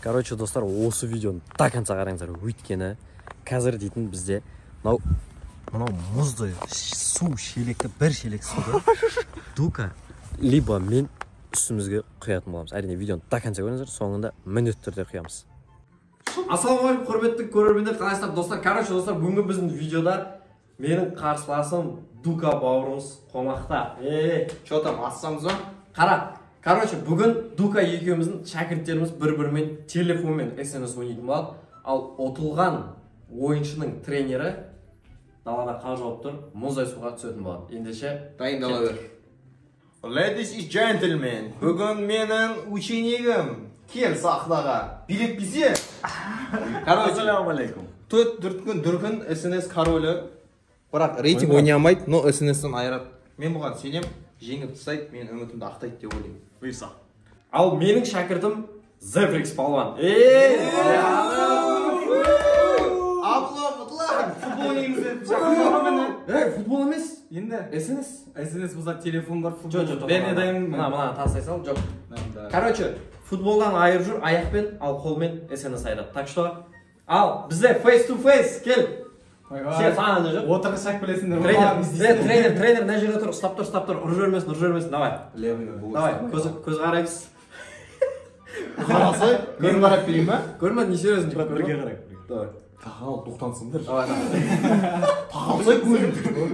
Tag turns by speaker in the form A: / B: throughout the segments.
A: Короче, достар, осы видеоны до конца қараңыздар. Өйткені қазір дейтін бізде мынау мұзды су шелекті бір шелек суды Дука либо мен үстімізге құятын боламыз. Әрине видеоны до конца көріңіздер, соңында міндетті түрде құямыз. Ассалаумағалейкум, құрметті көрермендер, қалайсыздар достар? Короче, достар, бүгінгі біздің видеода менің қарсыласым Дука бауырымыз қонақта.
B: Что там, ассамыз ба?
A: Қара. Короче, бүгін Дука екеуміздің шәкірттеріміз бір-бірімен телефонмен SMS ойнайтын болады. Ал ұтылған ойыншының тренері далада қар жауып тұр, мұздай суға түсетін болады. Ендеше
B: Дайындала бер. Ladies and gentlemen, бүгін менің ученигім кел сахнаға. Билет бизе.
A: Ассалаумағалейкум.
B: Төрт дүркін SNS королі. Бірақ рейтинг ойнай алмайды, но SNS-тен айырады. Мен бұған сенем, жеңіп тастайды, мен үмітімді ақтайды деп ойлаймын.
A: Бұйырса. Ал менің шәкіртім Zefrix палуан.
B: Абла, бұтлар!
C: Футбол негізі
A: Футбол емес.
C: енді
A: SNS
C: бұзда телефон бар, футбол.
A: Жоқ,
C: Бәріне дайын.
A: мына тастай сал, жоқ. Короче, футболдан айырып жүр, аяқпен, ал қолмен SNS айырады. Так что, ал бізде face to face, кел. Сен саған жоқ.
C: Отырғышақ білесіңдер.
A: Тренер мына жерде тұр, ұстап тұр, ұрып жөрмесін, давай. Давай, көз қараймыз.
B: Қарасай, мен қарап берейін ба?
A: Көрмеді, не серьезно деп
C: Бірге қарайық.
A: Давай.
B: Тағал, тоқтансыңдар.
A: Давай.
B: Тағалсай көрім.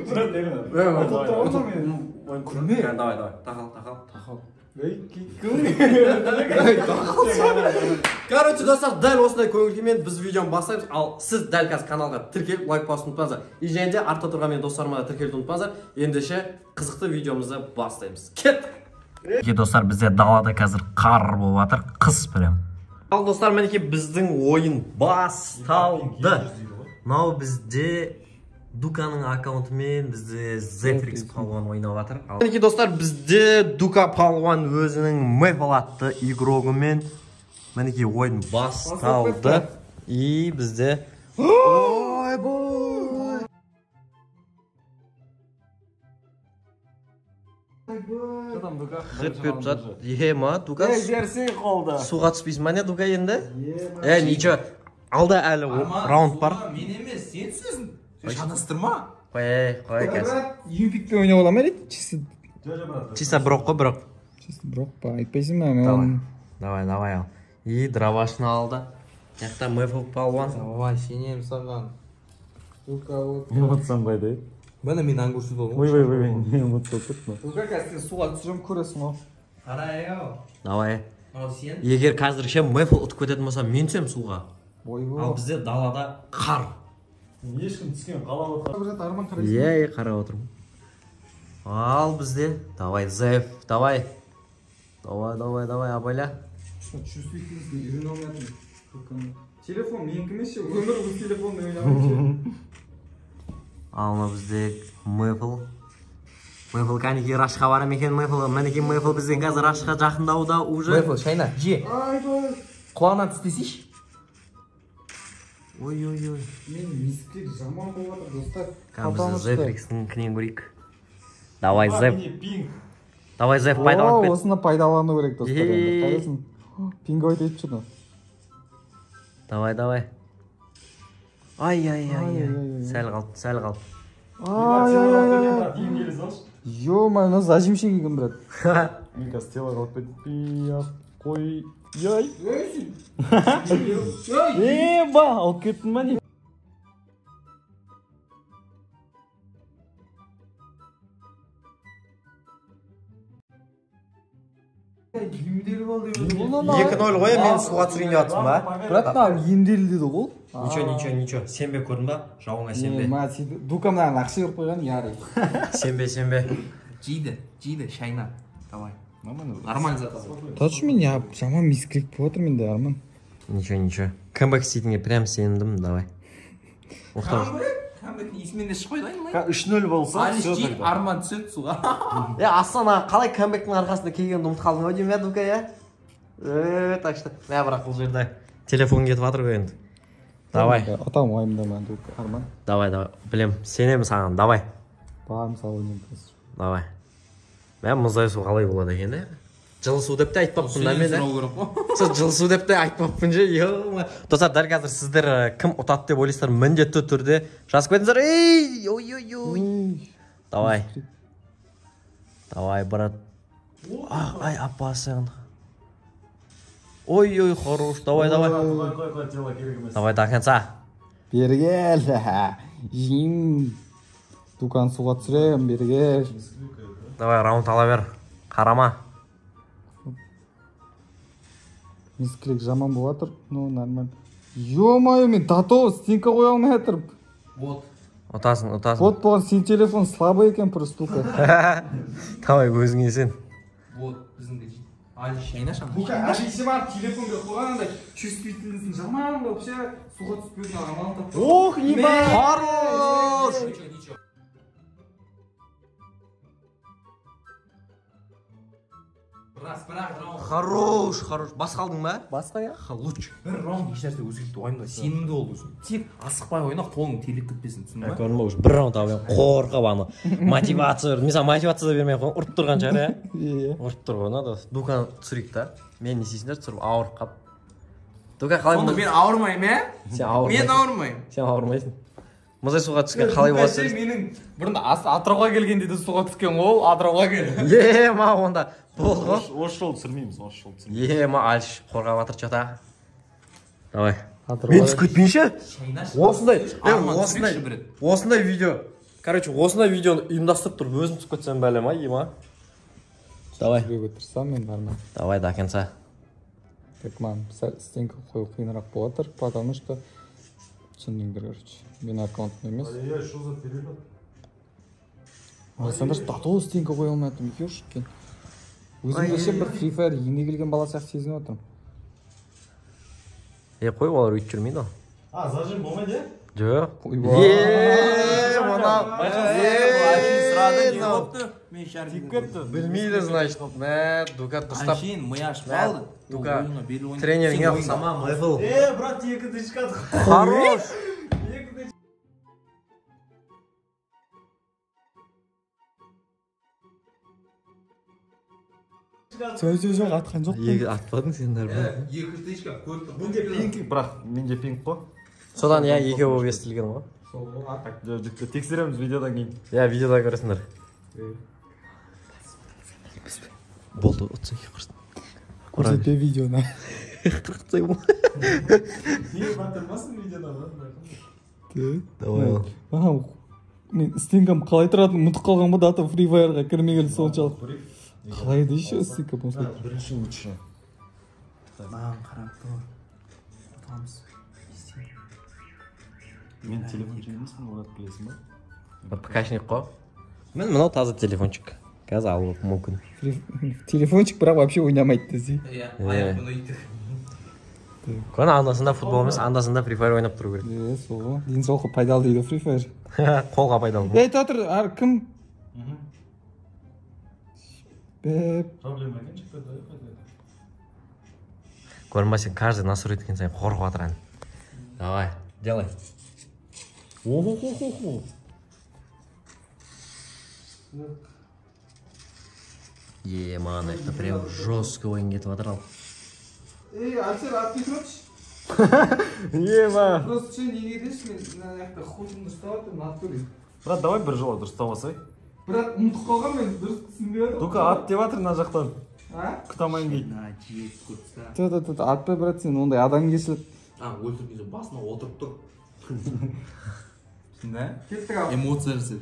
A: Күрме. Давай, тағал. Короче, достар, дәл осындай көңіл-күймен біз видеоны бастаймыз. Ал сіз дәл қазір каналға тіркеліп, лайк басуды ұмытпаңыздар. И және де артта тұрған менің достарыма да тіркелуді ұмытпаңыздар. Ендеше қызықты видеомызды бастаймыз. Кеттік! Достар, бізде далада қазір қар болып жатыр, қыс прям. Ал достар, мінекей біздің ойын басталды. Мынау бізде Дуканың аккаунтымен бізде Zefrix палуан ойнап жатыр. Мінекей достар, бізде Дука палуан өзінің Maple атты игрогымен мінекей ойын басталды. И бізде ойбой! Жет беріп жатыр. Ма, Дука?
C: Жерсен қолды.
A: Суға түспейсің ма не, Дука енді? Ничего, алда әлі раунд бар.
B: Мен емес, сен сөзін. Шатастырма.
A: Қой кәсі.
C: Юпикпен ойнап ола ма рейд?
A: Чисто брок қой, брок.
C: Чисто брок па, айтпайсың ма?
A: Давай ал. И дровашын алды. Яқта Maple палуан.
B: Давай, сенем саған. Дука вот.
D: Не ұмытсам қайда?
B: Бәні мен аңғырсыз болдым.
D: Ой, не ұмытсам кетті.
C: Дука кәсі суға түсірім көресің ол.
B: Қарай-ау.
A: Давай.
B: Ал сен?
A: Егер қазір ше Maple ұтып кететін болса, мен түсем суға.
C: Ойбой.
A: Ал бізде далада қар.
D: Ешкім түскен қалап отқан.
C: Арман қарайсың.
A: Қарап отырмын. Ал бізде. Давай, Зеф, давай. Давай, абайла.
C: Чувствительность үйрен алмадым. Телефон менікі емес ше, өмір бұл телефонды ойнамайшы.
A: Алма бізде Maple. Maple кәнеке рашқа барам екен Maple. Мәнеке Maple бізден қазір рашқа жақындауда уже.
B: Maple, шайна, же. Құлағынан тістесейші.
A: Ой.
C: Мен мискрик жаман болып жатыр, достар.
A: Біз Zefrix'ің кінен көрейік. Давай, Зеф.
D: Пинг.
A: Давай, Зеф, пайдаланып кет.
C: Осыны пайдалану керек, достар. Қайдасын? Пинг айтып жүр.
A: Давай. Ай. Сәл қалды.
C: Ё-моё, зажимшек екен, брат.
D: Мен қазір тела қалып кетпей қой. Яй. Ба, алып кеттің ба не?
C: Емделі болды.
A: 2-0 ғой, мен суға түсірейін деп жатсың ба?
C: Брат, емделі деді ғой.
A: Ничего. Сенбе көрдің ба? Жауыңа сенбе.
C: Дука мынаған ақша беріп қойған, яры.
A: Сенбе.
B: Жиді, шайна. Давай. Нормально заказывай.
C: Точно мен жаман мискрик болып отыр менде, Арман.
A: Ничего. Кэмбэк істейтінге прям сендім, давай.
B: Кәмбеттің есімен де шықпайды ма?
D: 3-0 болса,
B: Алиш жейіп, Арман түседі суға.
A: Астана, қалай кэмбэктің арқасында келгенді ұмыт қалдың ау деймін, Дука, Так что, бірақ бұл жерде телефон кетіп жатыр ғой енді. Давай.
C: Атам уайымдама, Дука, Арман.
A: Давай. Білем, сенем саған, давай.
C: Бағым сау ойнайын.
A: Давай. Мұздай су қалай болады екен, жылысу деп те айтпаппын да мен. Сіз жылысу деп те айтпаппын же. Достар, дәл қазір сіздер кім ұтады деп ойлайсыздар, міндетті түрде жазып кетіңіздер. Ей, ой. Давай. Давай, брат. Ай, апасың. Ой, хорош. Давай. Давай, до конца.
C: Бері кел. Жиң. Дукан суға түсірем, бері кел.
A: Давай, раунд ала бер. Қарама.
C: Мискілік жаман болатыр. Ну, нормально. Ё-моё, мен дато стенка қоя алмай жатыр.
B: Вот.
A: Ұтасың.
C: Вот болған сен телефон слабый екен просто.
A: Давай, өзіңе сен.
B: Вот, біздің али шайнаша.
C: Әшейші бар, телефонға қойғандай чувствительныйсың жаман вообще суға түспеудің амалын тапты.
A: Ох, ебать! Хорош! Хорош. Басқа алдың ба?
C: Басқа я?
B: Лучше. Бір раунд еш нәрсе өзгертіп ойнамда. Сенімді бол өзің. Тек асықпай ойнақ, қолың терлеп кетпесін, түсіндің ба?
A: Көрдің ба, уже бір раунд алып қорқып аны. Мотивация берді. Мысалы, мотивация бермей қойған, ұрып тұрған шығар, иә?
C: Иә.
A: Ұрып тұр ғой, да. Дукан түсірейік та. Мен не істейсіңдер, түсіріп ауырып қап. Дукан қалай
B: Сонда
A: болады?
B: мен ауырмаймын, ә?
A: Сен ауырмайсың.
B: Мен ауырмаймын.
A: Сен ауырмайсың. Мұзай суға түскен қалай болады?
C: Менің бұрында Атырауға келгенде де суға түскен ол, Атырауға келді.
A: Ма онда болды ғой.
D: Осы жолы түсірмейміз, осы жолы
A: Ма Алиш қорғап жатыр что-то. Давай. Мен
C: Атырауға.
A: түсіп кетпейінші?
B: Осындай.
A: Осындай видео. Короче, осындай видеоны ұйымдастырып тұрып өзім түсіп кетсем бәлем, ма? Давай.
C: Біреуге тұрсам мен нормально.
A: Давай, до конца.
C: Так, мам, стенка қою қиынырақ болатыр, потому что түсіндіңдер, короче. Мен аккаунтым емес.
D: Ай-яй, что за перелет?
C: Сен даже дато стенка қоя алмай жатырмын, ешкен. Өзімді ше бір Free Fire ене келген бала сияқты сезініп отырмын.
A: Қой, олар өйтіп жүрмейді ғой.
D: Зажим болмайды, е?
A: Жоқ. Білмейді, значит. Дука дұрыстап.
B: Әшейін, мұяш балды.
A: Дука тренеріңе ұқсама, Майфл.
D: Брат, екі дышка.
A: Хорош.
C: Жоқ, атқан жоқ.
A: Екі атпадың сендер бұл.
B: Екі тышка көрді.
D: Менде пинг, бірақ менде пинг қой.
A: Содан екі болып естілген ғой.
D: Тексереміз видеодан кейін.
A: Видеода көресіңдер. Болды, ұтсын құрсын.
C: Көрсетпе видеоны.
A: Қырқытсай бұл.
D: Не батырмасын видеодан,
C: Давай. Мен стенкам қалай тұратынын ұмытып қалған ба, дата Free Fire'ға кірмегелі соншалық. Қалай да еще стенка болса.
D: Бірінші лучше.
B: Маған қарап тұр. Тамыз.
D: Мен телефон жеймісің, олар білесің ба?
A: ПКшник қой. Мен мынау таза телефончик. Қазір алып мүмкін.
C: Телефончик бірақ вообще ойнамайды десе.
B: Аяқпен өйтті.
A: Көне андасында футбол емес, андасында Free Fire ойнап тұру керек.
C: Сол ғой. Денсаулыққа пайдалы дейді Free Fire.
A: Қолға пайдалы.
C: Айта тұр, кім?
D: Проблема екен шықпады.
A: Көрінбай сен каждый насыр еткен сайын қорқып жатыр. Давай, делай.
D: О-хо-хо-хо-хо.
A: Ман, это прям жестко ойын кетіп жатыр ал.
C: Арсен, отпихнуть.
D: Ема.
C: Просто сен неге дейсің, мен мына жақта худымды ұстап отырмын, натуре.
D: Брат, давай бір жола дұрыстап алсай.
C: Бірақ ұмытып қалған мен дұрыс түсінбей отырмын.
D: Дука, ат деп жатыр мына жақтан. Күтамайын дейді.
C: Атпай, брат, сен ондай адамгершілік.
B: Өлтіргенде басына отырып тұр.
C: Түсінді? Кеттік ал.
B: Эмоция жасап.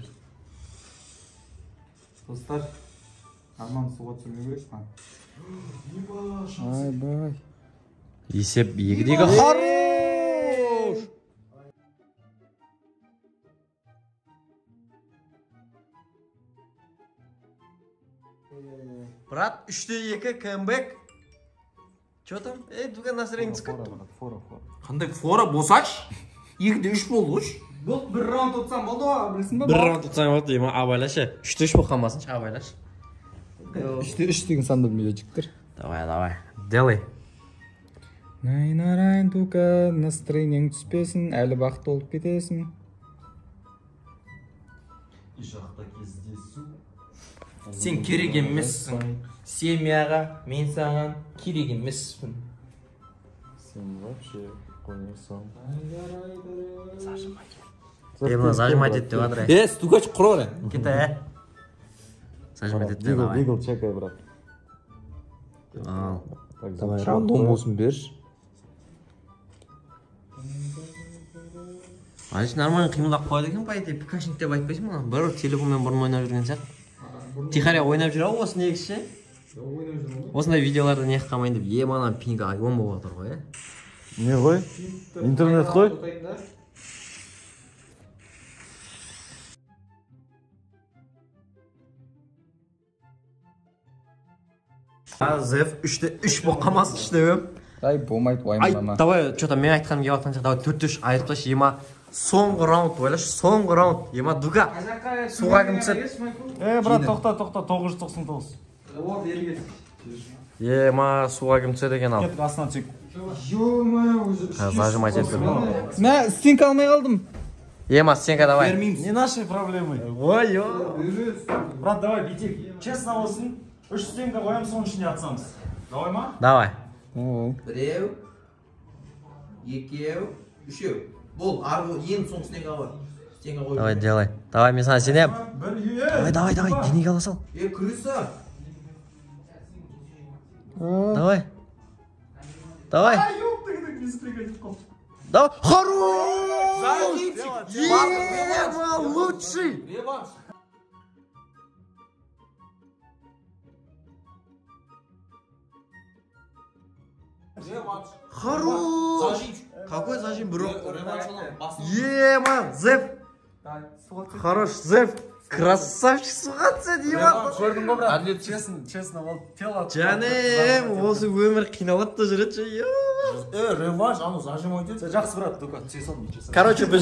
C: Достар, Арман суға түсірмеу керек па? Ай-бай.
A: Есеп 2-дегі хорош! Брат, 3-2 кэмбэк. Чё там? Дуга настроение түсіп кетті.
B: Қандай фора босач? 2-3 болды ғой.
C: Бұл бір раунд ұтсам болды ғой, білесің ба?
A: Бір раунд ұтсаң болды, ема абайлашы. 3-3 болып қалмасыншы, абайлашы.
C: 3 деген санды білмейді жіктір.
A: Давай, делай.
C: Найнарайн, Дука, настроениең түспесін, әлі бақыт болып кетесің.
D: Үй жақта кездесу.
B: Сен керек емессің. семьяға мен саған керек емеспін.
D: Сен вообще қоймасаң.
A: Мына зажимать ет деп жатыр.
B: Стукач құрор.
A: Кете. Зажимать ет деп.
D: Двигал, чекай, брат.
A: Ал.
B: Давай, рандом болсын берші.
A: Ай, нормально қимылдап қояды екен, по идее, пикашник деп айтпайсың маған. Бір телефонмен бұрын ойнап жүрген сияқты. Тихаря ойнап жүр ау осы негізше. Осындай видеоларды не қылмайын деп, еманан пинг айон болып отыр ғой,
D: Не ғой? Интернет қой?
A: Зев 3-3 болып қалмасын іштебем.
C: Ай, болмайды,
A: Ай,
C: уайымдама.
A: давай, что-то мен айтқаным келіп жатқан сияқты, давай 4-3 айырып тасташы, ема. Соңғы раунд ойлашы, соңғы раунд. Ема, Дука, суға кім түседі?
D: Брат, тоқта, 999.
A: Ема, суға кім түседі екен ал.
D: Кет, астынан чек.
A: Зажимать етті.
C: Мә, стенка алмай қалдым.
A: Ема, стенка давай.
D: Не наши проблемы.
A: Ой,
D: Брат, давай, бүйтейік. Честно болсын, 3 стенка қоямын, соның ішіне атсамыз. Давай ма?
A: Давай.
B: Біреу, екеу, үшеу. Бол, арғы ең соң стенка бар. Стенка қой.
A: Давай, делай. Давай, мен саған сенем.
D: Бір
A: Давай, денеге ала сал.
B: Крыса.
A: Давай. Давай. Давай. Хорош! Ема, лучший!
B: Реванш. Реванш.
A: Хорош!
B: Зажим.
A: Какой зажим, бро?
B: Реванш olan басын.
A: Ема, Зев! Хорош, Зев! Красавчик суға түседі, ема!
B: Көрдің ғой, брат?
A: Әділет
D: Честно, бол, тело.
A: Жаным, осы өмір қиналады да жүреді ше.
D: Реванш, ану, зажим ойдет. Жақсы, брат, Дука, тез сон.
A: Короче, біз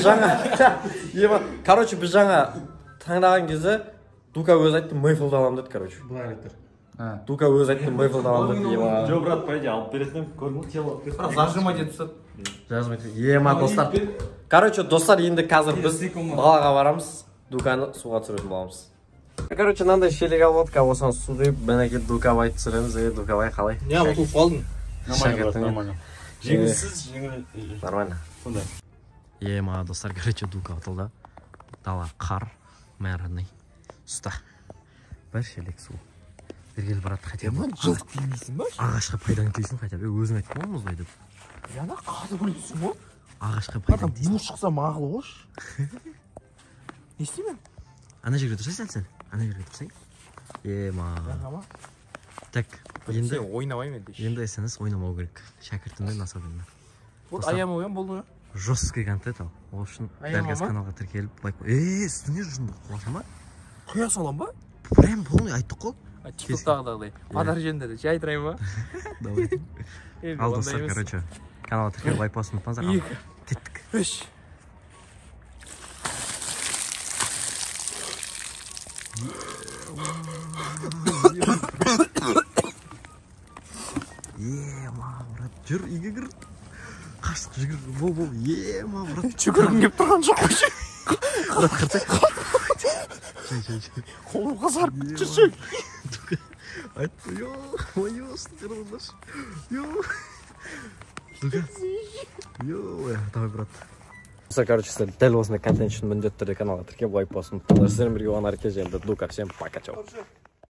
A: жаңа таңдаған кезде Дука өз айтты, Мейфилді алам деді, короче. Дука өз айтты, Мейфилді алам деді, ема.
D: Жо, брат, пойди, алып беретін, көрдің, тело.
B: Брат, зажим ойдет түсіп.
A: Ема, достар. Короче, достар, енді қазір біз далаға барамыз. Дуканы суға түсіретін боламыз. Короче, мынандай шелек алып отқа, осыған су құйып, мінекей Дукабай түсіреміз. Дукабай қалай?
B: Не, ұтылып қалдың?
D: Нормально. Жеңілсіз, жеңіл.
A: Нормально.
D: Сондай.
A: Ема, достар, короче, Дука ұтылды. Дала қар, мәріней. Ұста. Бір шелек су. Бергел барады, хотя бы.
B: Жылт деймейсің ба?
A: Ағашқа пайдаң тейсін, хотя бы. Өзің айтып қой, мұздай деп.
B: Яна қады білесің ғой?
A: Ағашқа пайдаң тейсін.
B: Бұл шықса мағыл ғош. Не істеймін?
A: Ана жерге тұрсай сәл. Ана жерге тұрсай. Ема. Так, енді
B: ойнамайым енді.
A: енді СНС ойнамау керек. Шәкіртіммен особенно.
B: Вот аямы ойын болды ма?
A: Жесткий контент ал. Ол үшін дәлгаз каналға тіркеліп лайк. Үстіне жүрсің қуасың ба?
B: Құя салам ба?
A: Прям полный айттық қой.
B: Тиктоктағыдай. Мадар жерінде де жай тұрайын ба?
A: Давай. Ал достар, короче, каналға тіркеліп лайк басын ұмытпаңыздар. Теттік.
B: 3.
A: Ема, брат, жүр, үйге кір. Қаштық жүгір, бол. Ема, брат.
B: Жүгіргім кеп тұрған жоқ қой.
A: Брат, қырсай. Жай.
B: Қолым қызарып жүрсек.
A: Айтты, ой, сындырылдаш. Дука. Давай, брат. Короче, сіздер дәл осындай контент үшін міндетті түрде каналға тіркеліп лайк басын. Сіздермен бірге болған әрекет енді Дука. Всем пока, чао.